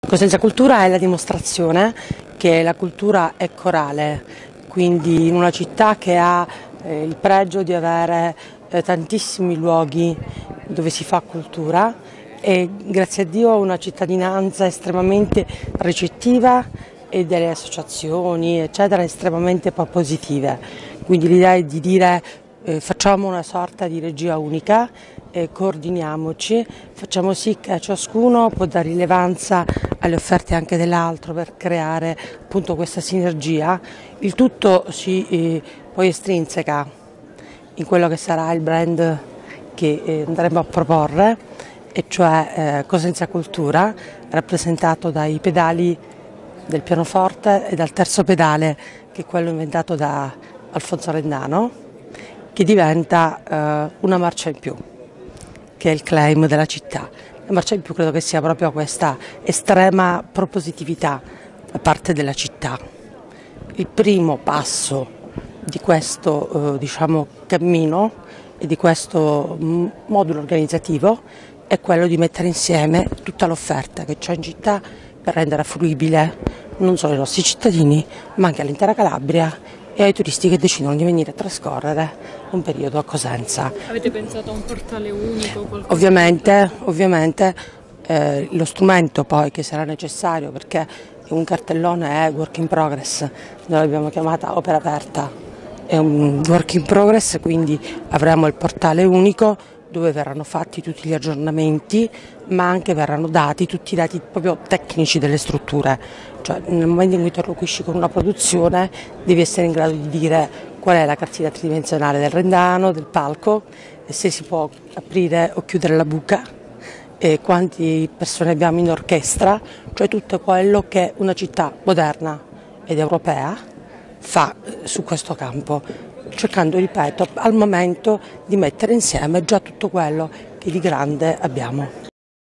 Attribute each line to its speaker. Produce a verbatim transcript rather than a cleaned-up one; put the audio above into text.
Speaker 1: Cosenza Cultura è la dimostrazione che la cultura è corale, quindi in una città che ha eh, il pregio di avere eh, tantissimi luoghi dove si fa cultura e grazie a Dio una cittadinanza estremamente ricettiva e delle associazioni eccetera estremamente propositive, quindi l'idea è di dire eh, facciamo una sorta di regia unica, eh, coordiniamoci, facciamo sì che ciascuno può dare rilevanza alle offerte anche dell'altro per creare appunto questa sinergia, il tutto si eh, poi estrinseca in quello che sarà il brand che eh, andremo a proporre, e cioè eh, Cosenza Cultura, rappresentato dai pedali del pianoforte e dal terzo pedale, che è quello inventato da Alfonso Rendano, che diventa eh, una marcia in più, che è il claim della città. La marcia in più credo che sia proprio questa estrema propositività da parte della città. Il primo passo di questo eh, diciamo, cammino e di questo modulo organizzativo è quello di mettere insieme tutta l'offerta che c'è in città per rendere fruibile non solo ai nostri cittadini ma anche all'intera Calabria e ai turisti che decidono di venire a trascorrere un periodo a Cosenza.
Speaker 2: Avete pensato a un portale unico? Qualcosa
Speaker 1: ovviamente ovviamente eh, lo strumento poi che sarà necessario, perché un cartellone è work in progress, noi l'abbiamo chiamata opera aperta, è un work in progress, quindi avremo il portale unico dove verranno fatti tutti gli aggiornamenti, ma anche verranno dati tutti i dati proprio tecnici delle strutture, cioè nel momento in cui interloquisci con una produzione devi essere in grado di dire qual è la cartina tridimensionale del rendano, del palco, e se si può aprire o chiudere la buca, e quante persone abbiamo in orchestra, cioè tutto quello che una città moderna ed europea fa su questo campo, cercando, ripeto, al momento di mettere insieme già tutto quello che di grande abbiamo.